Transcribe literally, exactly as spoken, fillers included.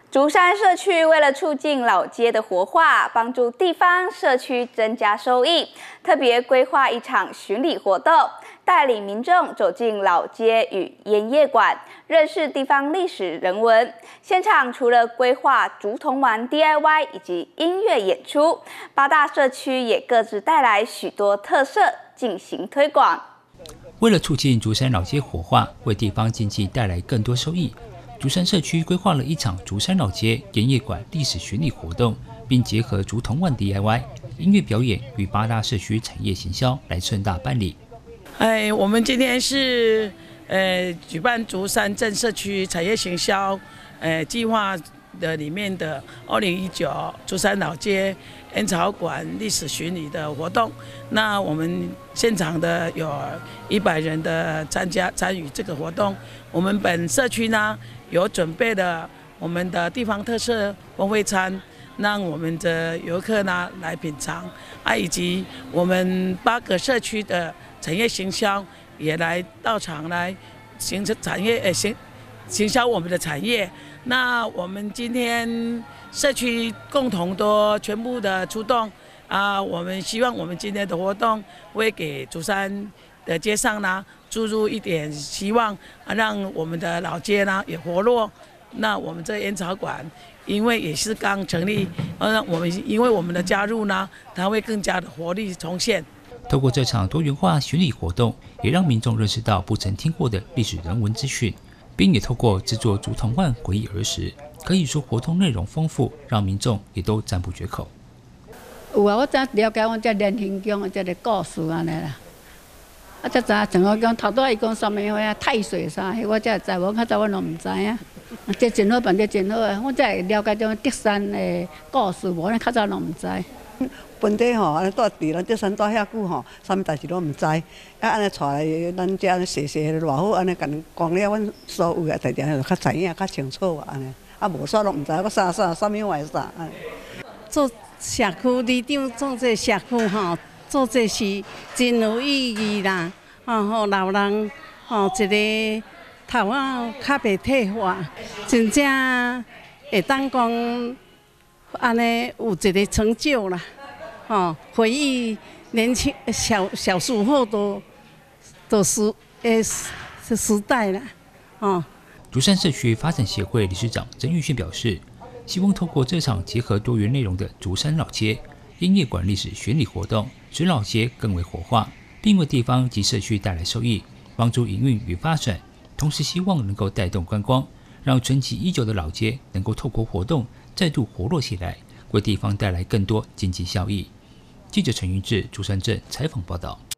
竹山社区为了促进老街的活化，帮助地方社区增加收益，特别规划一场巡礼活动，带领民众走进老街与烟叶馆，认识地方历史人文。现场除了规划竹筒碗 D I Y 以及音乐演出，八大社区也各自带来许多特色进行推广。 为了促进竹山老街活化，为地方经济带来更多收益，竹山社区规划了一场竹山老街烟叶馆历史巡礼活动，并结合竹筒碗 D I Y、音乐表演与八大社区产业行销来盛大办理。 哎，我们今天是呃举办竹山镇社区产业行销呃计划的里面的二零一九竹山老街烟草馆历史巡礼的活动。那我们现场的有一百人的参加参与这个活动。我们本社区呢有准备了我们的地方特色风味餐，让我们的游客呢来品尝啊，以及我们八个社区的产业行销也来到场来形成产业呃行行销我们的产业。那我们今天社区共同都全部的出动啊，我们希望我们今天的活动会给竹山的街上呢注入一点希望啊，让我们的老街呢也活络。那我们这烟草馆因为也是刚成立，呃，我们因为我们的加入呢，它会更加的活力重现。 透过这场多元化巡礼活动，也让民众认识到不曾听过的历史人文资讯，并也透过制作竹筒碗回忆儿时。可以说活动内容丰富，让民众也都赞不绝口。 有啊，我才了解我这连兴宫这个故事安尼啦。啊，才知长河宫头拄伊讲什么话太岁啥，我才知，无较早我拢唔知啊。这真好办，这真好啊！我才了解种德山的故事，无咧较早拢唔知。 本地吼，安尼住伫咱德山住遐久吼，啥物代志拢唔知。啊，安尼带来咱遮安尼细细偌好，安尼甲讲了，阮所有个代志就较知影、较清楚啊，安尼。啊，无煞拢唔知，我啥啥啥物话啥。 做社区里长，做这社区吼，做这是真有意义啦。吼，互老人吼一个头啊较袂退化，真正会当讲安尼有一个成就啦。吼，回忆年轻小小时候都都是诶是时代啦，吼。 竹山社区发展协会理事长曾玉轩表示，希望透过这场结合多元内容的竹山老街烟叶馆历史巡礼活动，使老街更为活化，并为地方及社区带来收益，帮助营运与发展。同时，希望能够带动观光，让沉寂已久的老街能够透过活动再度活络起来，为地方带来更多经济效益。记者陈云志，竹山镇采访报道。